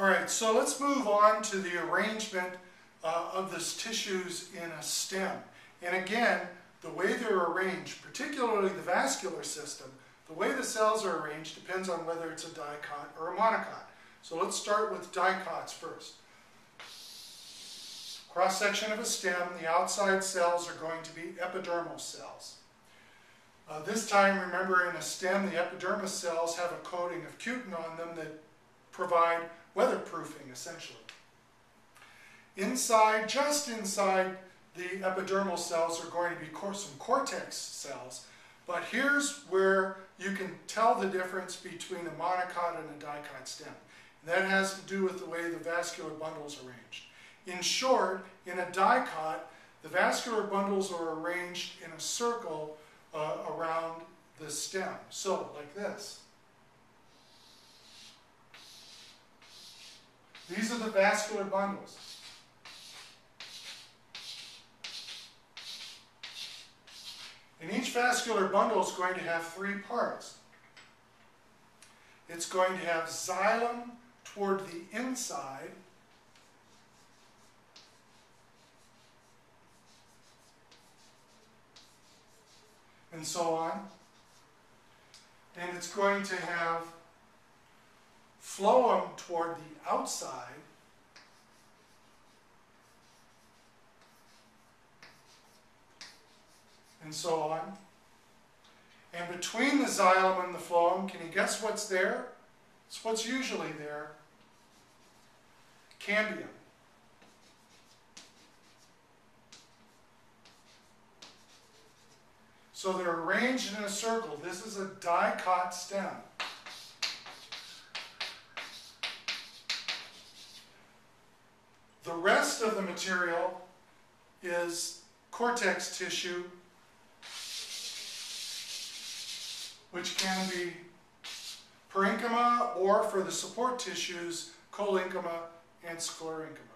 Alright, so let's move on to the arrangement of the tissues in a stem. And again, the way they're arranged, particularly the vascular system, the way the cells are arranged depends on whether it's a dicot or a monocot. So let's start with dicots first. Cross-section of a stem, the outside cells are going to be epidermal cells. This time, remember, in a stem, the epidermis cells have a coating of cutin on them that provide weatherproofing, essentially. Inside, just inside the epidermal cells are going to be some cortex cells, but here's where you can tell the difference between a monocot and a dicot stem. And that has to do with the way the vascular bundles are arranged. In short, in a dicot, the vascular bundles are arranged in a circle around the stem. So, like this. These are the vascular bundles. And each vascular bundle is going to have three parts. It's going to have xylem toward the inside, and so on. And it's going to have phloem toward the outside, and so on. And between the xylem and the phloem, can you guess what's there? It's what's usually there. Cambium. So they're arranged in a circle. This is a dicot stem. The rest of the material is cortex tissue, which can be parenchyma, or for the support tissues, collenchyma and sclerenchyma.